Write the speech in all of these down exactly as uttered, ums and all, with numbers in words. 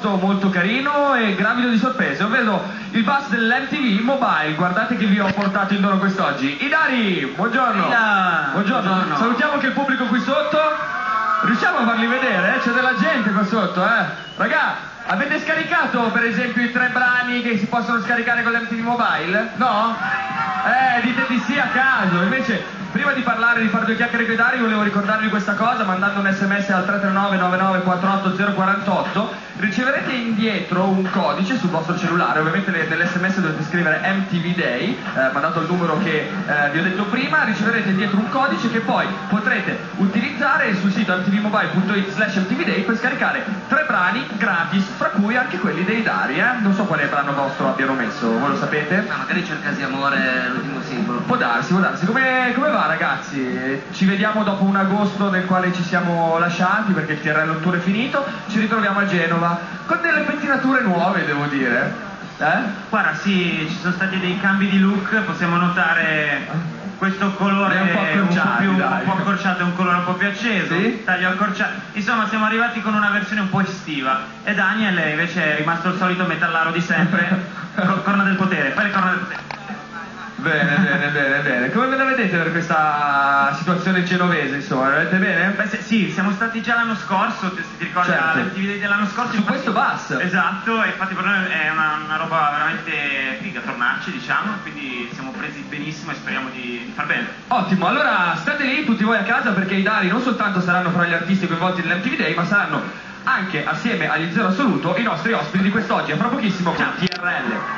molto carino e gravido di sorprese, ovvero il bus dell'M T V Mobile. Guardate che vi ho portato in dono quest'oggi. Idari, buongiorno. Buongiorno. Buongiorno. Salutiamo anche il pubblico qui sotto. Riusciamo a farli vedere? Eh? C'è della gente qua sotto, eh? Ragà, avete scaricato per esempio i tre brani che si possono scaricare con l'M T V Mobile? No? Eh, dite di sì a caso. Invece, prima di parlare, di fare due chiacchiere con i Dari, volevo ricordarvi questa cosa, mandando un sms al tre tre nove nove nove quattro otto zero quattro otto, riceverete indietro un codice sul vostro cellulare. Ovviamente nell'sms dovete scrivere M T V Day, eh, mandato il numero che eh, vi ho detto prima, riceverete indietro un codice che poi potrete utilizzare sul sito m t v mobile punto it slash m t v day per scaricare tre brani gratis, fra cui anche quelli dei Dari, eh? Non so quale brano vostro abbiano messo, voi lo sapete? Ma magari Cercasi Amore, l'ultimo singolo. Può darsi, può darsi. Come, come va, ragazzi? Ci vediamo dopo un agosto nel quale ci siamo lasciati perché il T R L Tour è finito, ci ritroviamo a Genova con delle pettinature nuove, devo dire. Eh? Guarda, sì, ci sono stati dei cambi di look, possiamo notare questo colore un po' accorciati, un po' più, dai. un po' accorciato e un colore un po' più acceso, Sì? taglio accorciato. Insomma, siamo arrivati con una versione un po' estiva. E Daniel invece è rimasto il solito metallaro di sempre, co- corna del potere, fai le corna del potere. Bene, bene, bene, bene. Come ve la vedete per questa situazione genovese, insomma? La vedete bene? Beh, se- sì, siamo stati già l'anno scorso, se ti ricordi Certo. l'M T V Day dell'anno scorso. Su infatti- questo bus. Esatto, e infatti per noi è una, una roba veramente figa tornarci, diciamo, quindi siamo presi benissimo e speriamo di, di far bene. Ottimo, allora state lì tutti voi a casa perché i Dari non soltanto saranno fra gli artisti coinvolti nell'M T V Day, ma saranno anche assieme agli Zero Assoluto i nostri ospiti di quest'oggi. A fra pochissimo con T R L.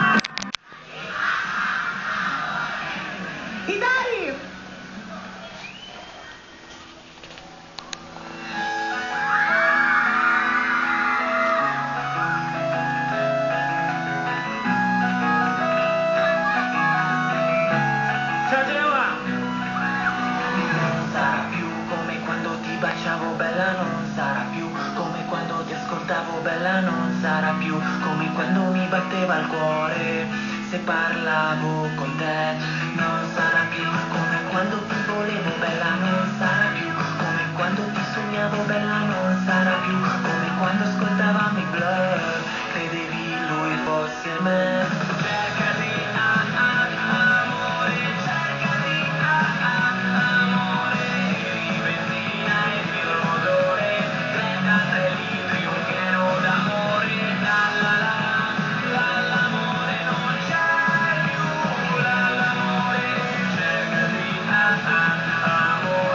I Dari! Ciao Genova! Non sarà più come quando ti baciavo bella, non sarà più come quando ti ascoltavo bella, non sarà più come quando mi batteva il cuore se parlavo con te, non sarà più come quando ti volevo bella, non sarà più come quando ti sognavo bella, non sarà più come quando ascoltavamo i Blur, credevi lui fosse me. Cercati ah, ah, amore, cercati ah, ah, amore, vive in via il mio odore, trentatré litri un pieno d'amore, la la la la, l'amore non c'è più, la l'amore, cercati ah, ah, amore.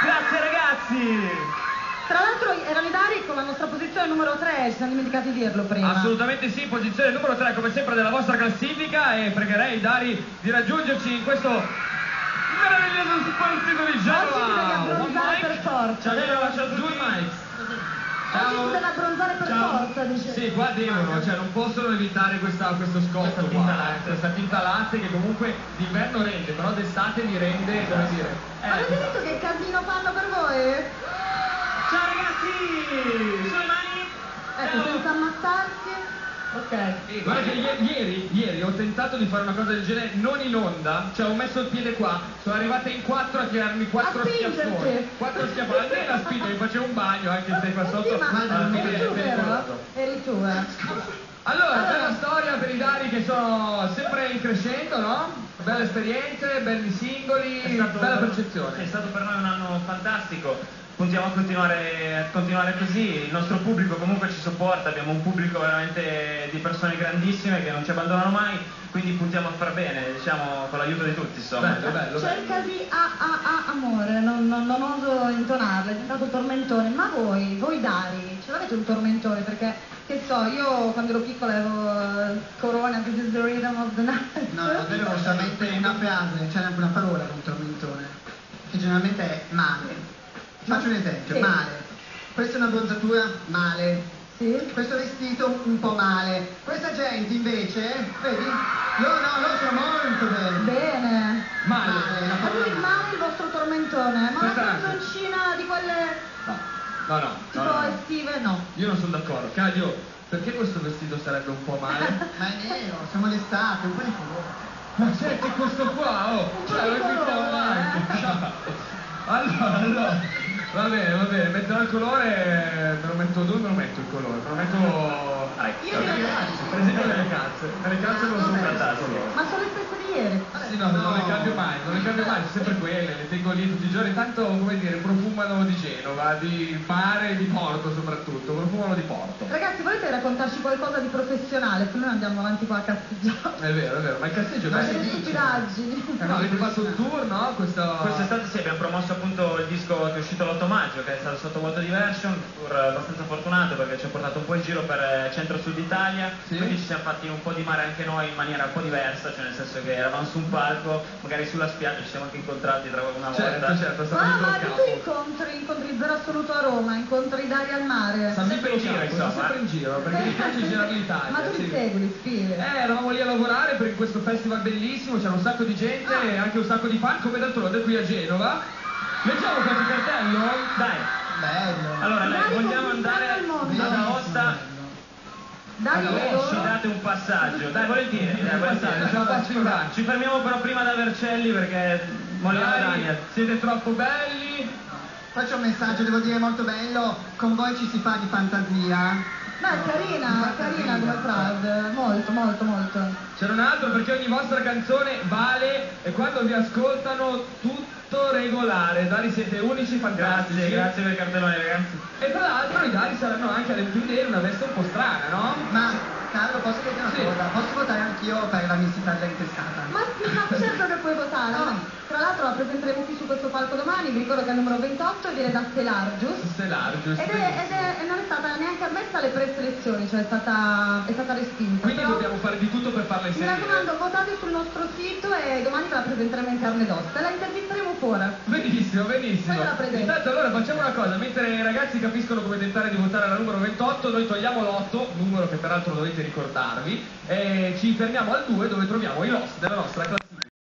Grazie ragazzi! Tra l'altro erano i Dari con la nostra posizione numero tre, ci siamo dimenticati di dirlo prima. Assolutamente sì, posizione numero tre come sempre della vostra classifica, e pregherei i Dari di raggiungerci in questo meraviglioso spazio di Genova. Oggi bisogna abbronzare per forza. Ciao, ciao, ciao, due mics. Oggi bisogna abbronzare per Ciao. forza, dice. Sì, qua devono, cioè non possono evitare questa, questo scotto qua, eh, questa tinta latte che comunque d'inverno rende, però d'estate mi rende, come dire. Ma avete Eh, visto che casino fanno per voi? Ciao ragazzi! Sulle mani! Ecco, Ciao. senza ammazzarsi. Ok. eh, guarda che ie- ieri, ieri ho tentato di fare una cosa del genere non in onda, cioè ho messo il piede qua, sono arrivate in quattro a tirarmi quattro A spingerti. schiaffoni. Quattro schiaffoni, almeno la spinta, mi facevo un bagno anche se qua Eh sotto. sì, ma alla fine eri è tu, vero? pericoloso. Eri tu, eh. Allora, Allora. bella storia per i Dari che sono sempre in crescendo, no? Belle esperienze, belli singoli, È stato, bella è percezione. stato per noi un anno fantastico. Puntiamo a continuare, a continuare così, il nostro pubblico comunque ci sopporta, abbiamo un pubblico veramente di persone grandissime che non ci abbandonano mai, quindi puntiamo a far bene, diciamo, con l'aiuto di tutti, insomma. Bello, bello, bello. Cercasi a, a, a amore, non, non, non oso intonarla, è diventato un tormentone. Ma voi, voi Dari, ce l'avete un tormentone? Perché, che so, io quando ero piccola avevo eh, Corona, This is the rhythm of the night. No, no, avevo solamente una frase, c'era anche una parola con tormentone, che generalmente è male. Faccio un esempio, Sì. male. Questa è una bronzatura, male. Sì? Questo vestito, un po' male. Questa gente invece, vedi? Loro no, loro sono molto bene. Bene. Male. Male, la Ma parola quindi male. male il vostro tormentone? Ma una Questa è- canzoncina di quelle No, no, no, tipo no, no, no. estive? No. Io non sono d'accordo. Cadio, perché questo vestito sarebbe un po' male? Ma è nero, siamo d'estate, un po' di colore. Ma senti questo qua, oh! Un po' Cioè, di lo invitiamo colore, anche! eh. Allora, allora, va bene, va bene, metterò il colore, me lo metto dove me lo metto il colore? Me lo metto... Ah, ecco, Io direi- per esempio nelle calze, nelle calze non sono fantastiche. Ma sono le stesse di ieri. Sì, no, non le cambio mai, non le cambio mai, sono sempre quelle, le tengo lì tutti i giorni, tanto, come dire, profumano di Genova, di mare e di porto soprattutto, profumano di porto. Ragazzi, volete raccontarci qualcosa di professionale? Se noi andiamo avanti qua a casteggiare. È vero, è vero, ma il casteggio è Ma bello. si Delle dice. stupidaggini. Eh no, avete fatto un tour, no? Questo... Quest'estate sì, abbiamo promosso appunto il disco che è uscito l'otto maggio, che è stato sotto World Diversion, un tour abbastanza fortunato perché ci ha portato un po' in giro per eh, centro-sud Italia, Sì. quindi ci siamo fatti un po' di mare anche noi in maniera un po' diversa, cioè nel senso che eravamo su un palco, magari sulla spiaggia, ci siamo anche incontrati tra una volta. Certo, certo, è stato Ah, tutto ma il che capo. tu incontri, incontri zero assoluto a Roma, incontri Dari al mare. Sta Sempre in giro, sta insomma, sempre eh. in giro, perché mi piace girare l'Italia. Ma tu li sì. segui, li sfide. Eh, eravamo lì a lavorare per questo festival bellissimo, c'era un sacco di gente e anche un sacco di fan, come d'altronde qui a Genova. Leggiamo qualche cartello? Dai, Bello. allora dai, Dari vogliamo conquistando andare il mondo. ad Bellissimo, Aosta? bello. Dai Allora, loro. Ci date un passaggio, dai volentieri, dai, Un volentieri. passaggio, ce la faccio in braccio. Ci fermiamo però prima da Vercelli perché vogliamo Dai, Daniel. siete troppo belli. Faccio un messaggio, devo dire molto bello, con voi ci si fa di fantasia. No, è carina, è carina come frase. Molto, molto, molto. C'era un altro perché ogni vostra canzone vale e quando vi ascoltano tutto regolare. Dari siete unici, fantastici. Grazie, grazie per il cartellone ragazzi. E tra l'altro i Dari saranno anche alle vedere una veste un po' strana, no? Ma Carlo, posso dire una Sì. cosa? Posso votare anch'io per la Miss Italia intestata? Ma sì, ma certo che puoi votare. Ah. Tra l'altro la presenteremo qui su questo palco domani, vi ricordo che è il numero ventotto e viene da Stelargius. Stellar, giusto? Ed è, ed è- e non è stata neanche ammessa alle preselezioni, cioè è stata, è stata respinta. Quindi Però, dobbiamo fare di tutto per farla mi inserire. raccomando, votate sul nostro sito e domani ve la presenteremo in carne ed ossa e la intervisteremo fuori. Benissimo, benissimo. Poi te la presento. Intanto allora facciamo una cosa, mentre i ragazzi capiscono come tentare di votare la numero ventotto, noi togliamo l'otto, numero che peraltro dovete ricordarvi, e ci fermiamo al due dove troviamo i lost della nostra classifica.